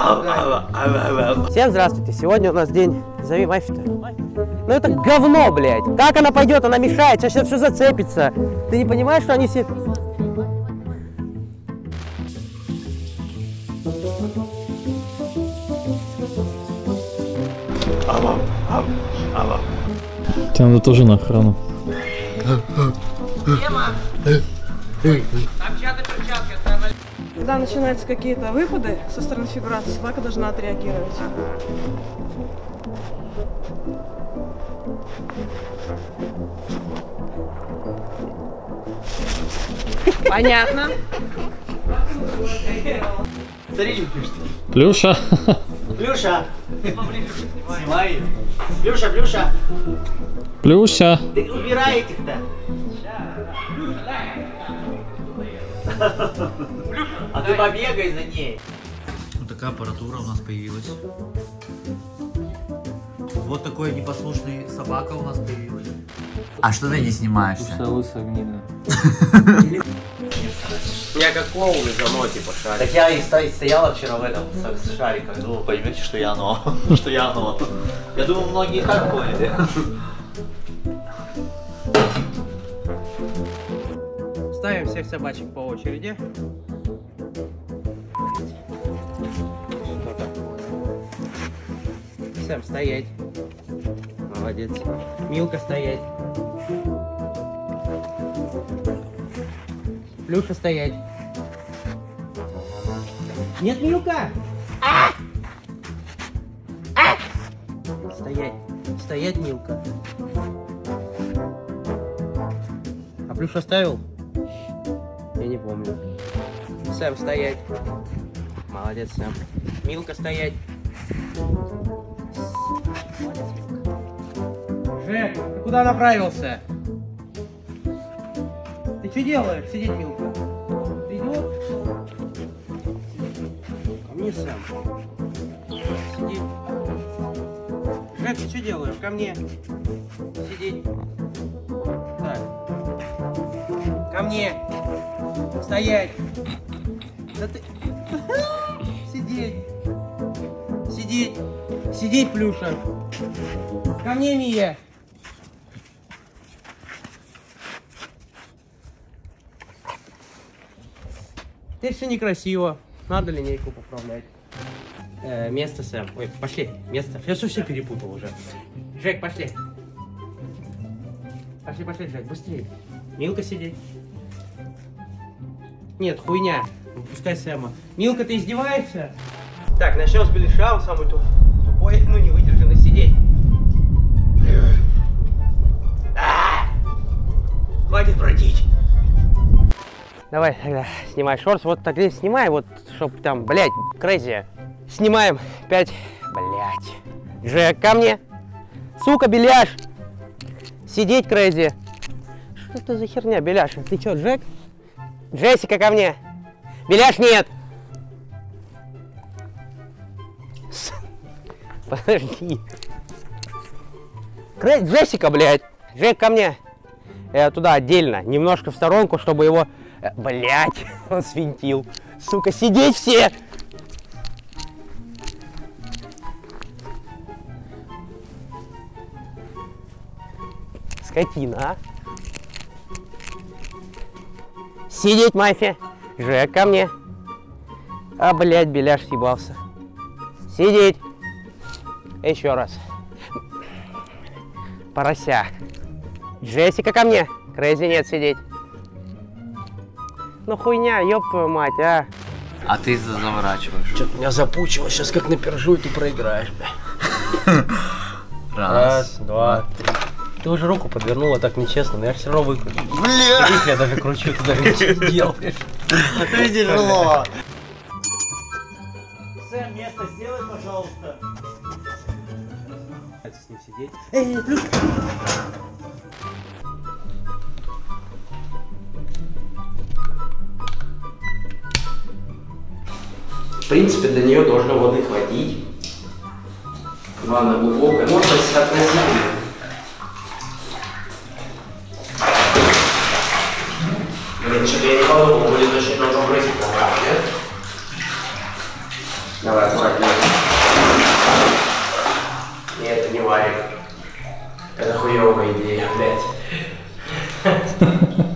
Всем здравствуйте. Сегодня у нас день... Зови Мафи-то. Ну это говно, блядь. Как она пойдет? Она мешает. Сейчас все зацепится. Ты не понимаешь, что они все... Тебе надо тоже на охрану. Когда начинаются какие-то выпады со стороны фигурации, собака должна отреагировать. Понятно. Смотрите, пишет. Плюша. Плюша. Снимай. Плюша, Плюша. Плюша. Ты убирай этих-то. А ты побегай за ней. Вот такая аппаратура у нас появилась. Вот такой непослушный собака у нас появилась. А что ты не снимаешься? Лысая гнида. Я как клоун из оно, типа, шарик. Так я и стояла вчера в этом с шариком. Думал, поймете, что я оно. Что я оно. Я думаю, многие так поняли. Ставим всех собачек по очереди. Сэм, стоять. Молодец. Милка, стоять. Плюша, стоять. Нет, Милка! Стоять. Стоять, Милка. А Плюш оставил? Я не помню. Сэм, стоять. Молодец, Сэм. Милка, стоять. Молодец, Милка. Жек, ты куда направился? Ты что делаешь? Сидеть, Милка. Ты идешь? Ко мне, Сэм. Сиди. Жек, ты что делаешь? Ко мне. Сидеть. Так. Ко мне. Стоять. Да ты... Сидеть. Сидеть. Сидеть, Плюша. Ко мне, Мия. Здесь все некрасиво. Надо линейку поправлять. Место, Сэм. Ой, пошли. Место. Я все перепутал уже. Жек, пошли. Пошли, пошли, Жек, быстрее. Милка, сидеть. Нет, хуйня. Пускай Сэма. Милка, ты издеваешься? Так, начнем с Белиша, он самый тупой, ну не выдержанный. Сидеть. Хватит бродить. Давай тогда снимай шорт. Вот так здесь снимай, вот, чтоб там, блядь, крейзи. Снимаем 5, блядь. Джек, ко мне. Сука, Беляш. Сидеть, крейзи. Что это за херня, Беляш? Ты чё, Джек? Джессика, ко мне. Беляш, нет. Подожди. Джессика, блядь. Джек, ко мне. Туда отдельно, немножко в сторонку, чтобы его... Блядь, он свинтил. Сука, сидеть все! Скотина, а? Сидеть, Мафия. Жек, ко мне. А, блядь, Беляш съебался. Сидеть. Еще раз. Порося. Джессика, ко мне. Крейзи, нет, сидеть. Ну хуйня, ёб твою мать, а. А ты заворачиваешь. Что-то меня запучило, сейчас как напержу, и ты проиграешь, бля. Раз, два, три. Ты уже руку подвернула так нечестно, но я все равно выкручу. Бля! Видишь, я даже кручу, ты даже ничего не делаешь. Это тяжело. Сэм, место сделай, пожалуйста. С ним сидеть. Эй, Плюш! В принципе, для нее должно воды хватить. Ванна глубокая, но относительно. Блин, что-то я не подумал, будет очень много брызг, нет? Давай, аккуратнее. Нет, это не варик. Это хуёвая идея, блядь.